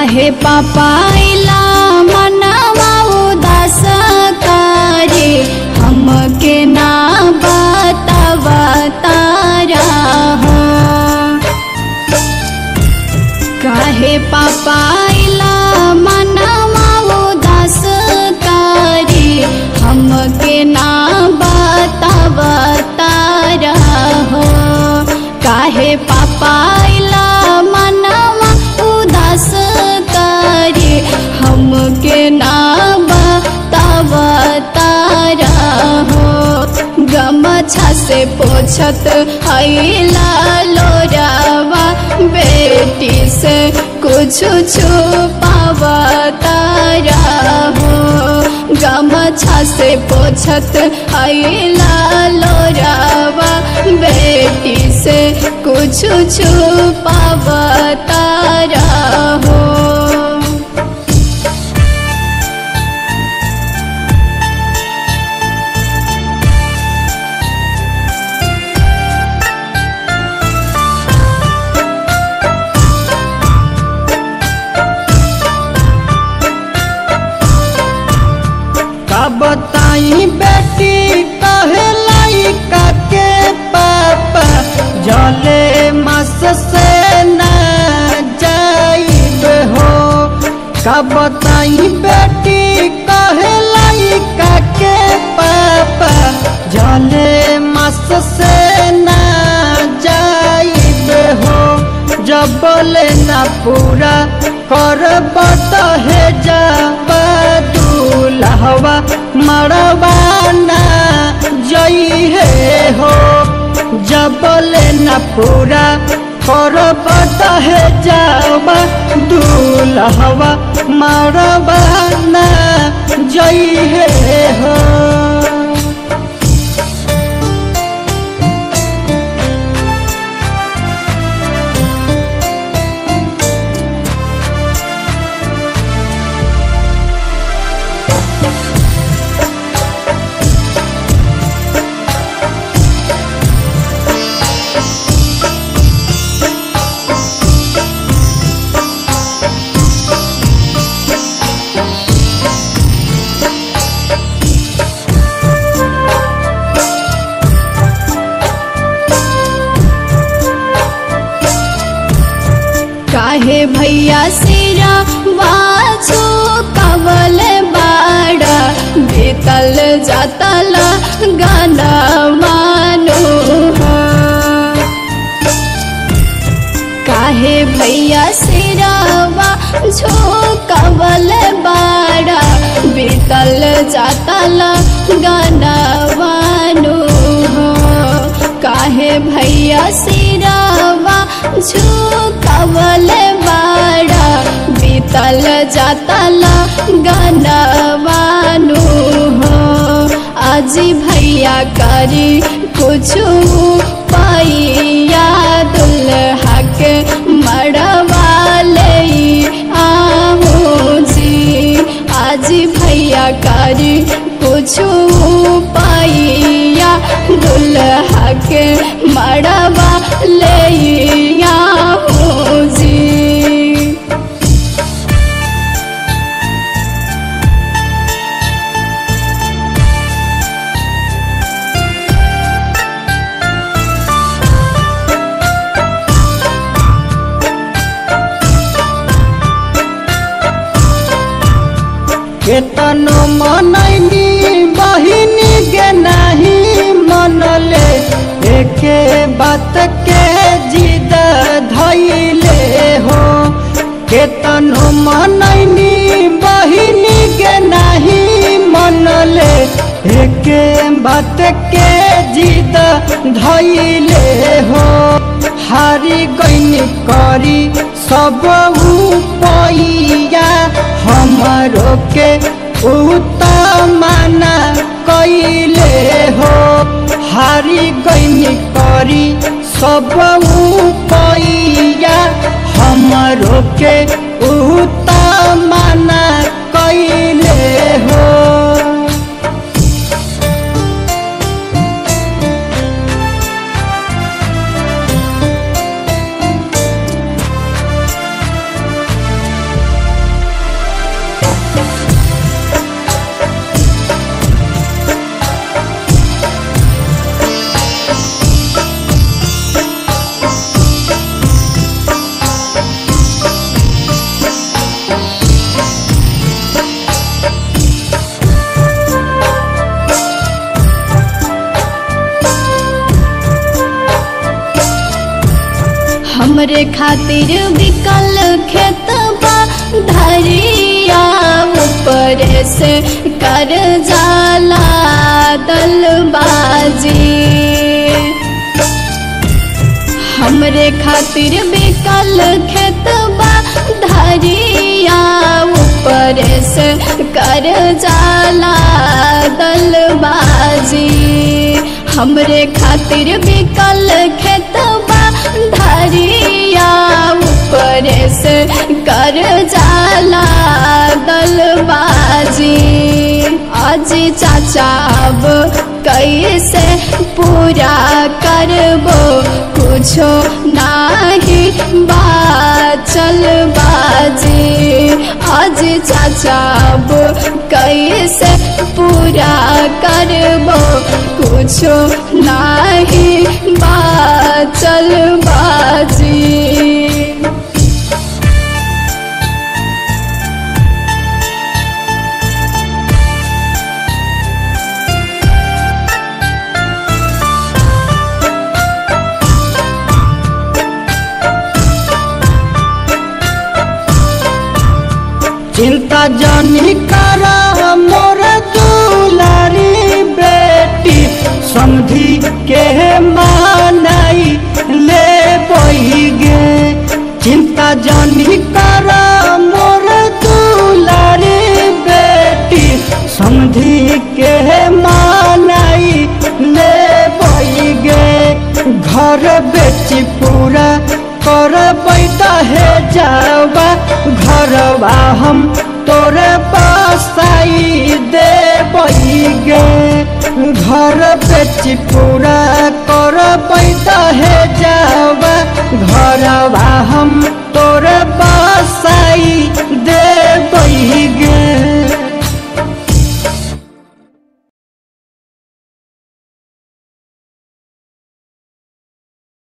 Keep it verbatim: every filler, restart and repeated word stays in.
काहे पापाइला मनवा उदास करे हमके ना बतावा तारा हो। काहे पापाइला मनवा उदास करे हमके ना बतावा तारा हो। काहे पापाइला मनवा उदास करे हमके ना बतावा तारा हो। गमछा से पोछत आइला लोरावा बेटी से कुछ छुपावा तारा हो। गमछा से पोछत आइला लोरावा बेटी से कुछ छुपावा तारा हो। बताई बेटी कहलाई के पापा जले मास से न जाइब हो। का बताई बेटी कहलाई के पापा जले मास से न जाइब हो। जब बोले ना पूरा कर बता है जाबा दूल्हवा मरवाना जई है हो। जब बोले न पूरा करबत है जाबा दूल्हवा मरवाना जई है हो। काहे भैया सिरा बाछो कवल बाड़ा बेतल जातल गाना मानो। काहे भैया सिरा बाछो कवल बाड़ा बेतल जातल गाना मानो। काहे भैया सिरावा झुकावल बाड़ा बीतल जातल गनवानु हो। आज भैया करी कुछ पैया दुल्हा के मड़वा ले आओ जी। आज भैया करी कुछ पैया दुल्हा के मड़वा ले आओ जी। केतनो मनैनी बहिनी के नहीं मनले एके बात के जिद धैले हो। केतनो मनैनी बहिनी के नहीं मनले एके बात के जिद धैले हो। हारी गईनी करी सब पैया हमरो के उतमाना कैले हो। हारी गईनी करी सब पैया हमरो के उतमाना कैले हो। हमरे खातिर बिकल खेतबा धरिया ऊपर से कर जाला दलबाजी। हमरे खातिर बिकल खेतबा धरिया ऊपर से कर जाला दलबाजी। हमरे खातिर बिकल खेतबा धरिया ऊपर से कर जाला दलबाजी। आज चाचा अब कैसे पूरा करबो कुछो नाही बाचल बाजी। आज चाचा अब कैसे पूरा करबो कुछो नाही बाचल बाजी। चिंता जानी करा मोर दुलारी बेटी, समझी के मानाई ले बही गे। चिंता जानी करा मोर दुलारी बेटी, समझी के मानाई ले बही गे। घर बेची पूरा कर बैठा है जावा, घरवा हम तोरे बसाई दे गे। घर बेची पूरा कर बैठा है